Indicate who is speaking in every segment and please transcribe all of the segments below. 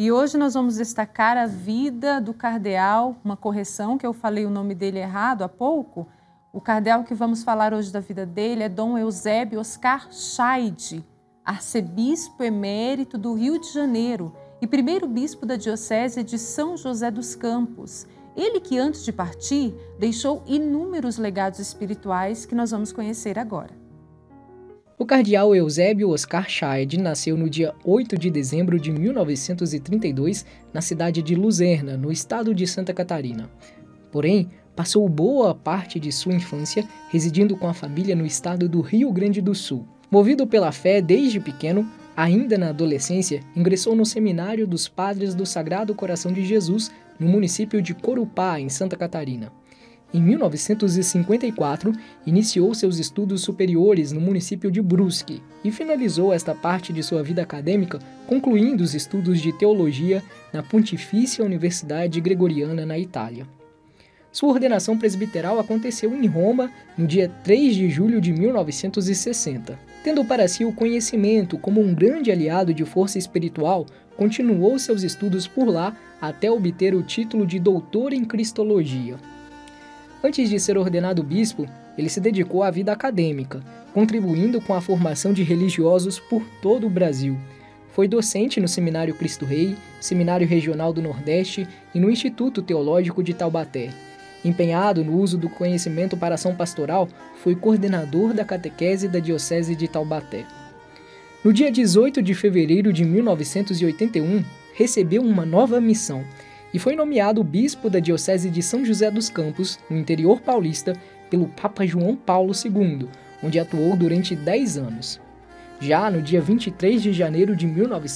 Speaker 1: E hoje nós vamos destacar a vida do cardeal, uma correção que eu falei o nome dele errado há pouco. O cardeal que vamos falar hoje da vida dele é Dom Eusébio Oscar Scheide, arcebispo emérito do Rio de Janeiro e primeiro bispo da diocese de São José dos Campos. Ele que antes de partir deixou inúmeros legados espirituais que nós vamos conhecer agora.
Speaker 2: O cardeal Eusébio Oscar Scheide nasceu no dia 8 de dezembro de 1932 na cidade de Luzerna, no estado de Santa Catarina. Porém, passou boa parte de sua infância residindo com a família no estado do Rio Grande do Sul. Movido pela fé desde pequeno, ainda na adolescência, ingressou no Seminário dos Padres do Sagrado Coração de Jesus, no município de Corupá, em Santa Catarina. Em 1954, iniciou seus estudos superiores no município de Brusque e finalizou esta parte de sua vida acadêmica concluindo os estudos de teologia na Pontifícia Universidade Gregoriana, na Itália. Sua ordenação presbiteral aconteceu em Roma no dia 3 de julho de 1960. Tendo para si o conhecimento como um grande aliado de força espiritual, continuou seus estudos por lá até obter o título de doutor em Cristologia. Antes de ser ordenado bispo, ele se dedicou à vida acadêmica, contribuindo com a formação de religiosos por todo o Brasil. Foi docente no Seminário Cristo Rei, Seminário Regional do Nordeste e no Instituto Teológico de Taubaté. Empenhado no uso do conhecimento para ação pastoral, foi coordenador da catequese da Diocese de Taubaté. No dia 18 de fevereiro de 1981, recebeu uma nova missão e foi nomeado bispo da Diocese de São José dos Campos, no interior paulista, pelo Papa João Paulo II, onde atuou durante 10 anos. Já no dia 23 de janeiro de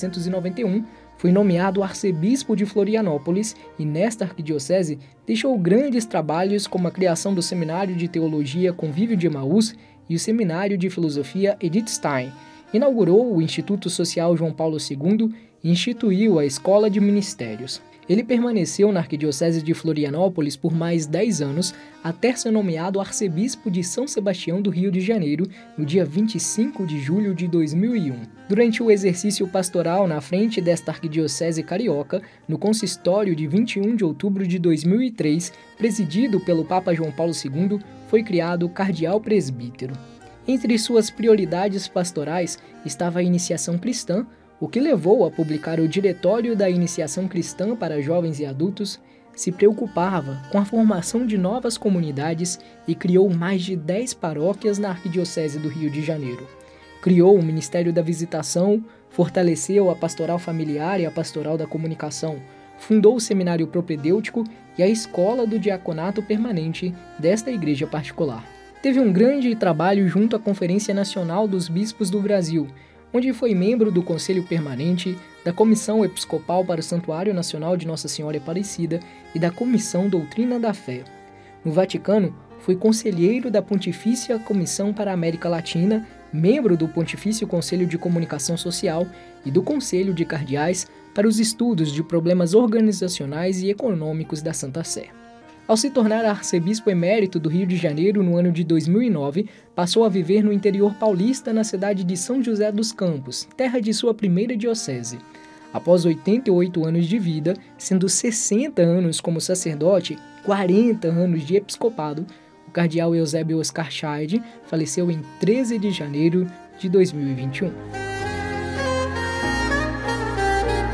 Speaker 2: 1991, foi nomeado arcebispo de Florianópolis e, nesta arquidiocese, deixou grandes trabalhos como a criação do Seminário de Teologia Convívio de Emaús e o Seminário de Filosofia Edith Stein. Inaugurou o Instituto Social João Paulo II e instituiu a Escola de Ministérios. Ele permaneceu na arquidiocese de Florianópolis por mais 10 anos, até ser nomeado arcebispo de São Sebastião do Rio de Janeiro, no dia 25 de julho de 2001. Durante o exercício pastoral na frente desta arquidiocese carioca, no consistório de 21 de outubro de 2003, presidido pelo Papa João Paulo II, foi criado cardeal presbítero. Entre suas prioridades pastorais estava a iniciação cristã, o que levou a publicar o Diretório da Iniciação Cristã para Jovens e Adultos, se preocupava com a formação de novas comunidades e criou mais de 10 paróquias na Arquidiocese do Rio de Janeiro. Criou o Ministério da Visitação, fortaleceu a Pastoral Familiar e a Pastoral da Comunicação, fundou o Seminário Propedêutico e a Escola do Diaconato Permanente desta igreja particular. Teve um grande trabalho junto à Conferência Nacional dos Bispos do Brasil, onde foi membro do Conselho Permanente, da Comissão Episcopal para o Santuário Nacional de Nossa Senhora Aparecida e da Comissão Doutrina da Fé. No Vaticano, foi conselheiro da Pontifícia Comissão para a América Latina, membro do Pontifício Conselho de Comunicação Social e do Conselho de Cardeais para os estudos de problemas organizacionais e econômicos da Santa Sé. Ao se tornar arcebispo emérito do Rio de Janeiro no ano de 2009, passou a viver no interior paulista na cidade de São José dos Campos, terra de sua primeira diocese. Após 88 anos de vida, sendo 60 anos como sacerdote, 40 anos de episcopado, o cardeal Eusébio Oscar Scheide faleceu em 13 de janeiro de 2021.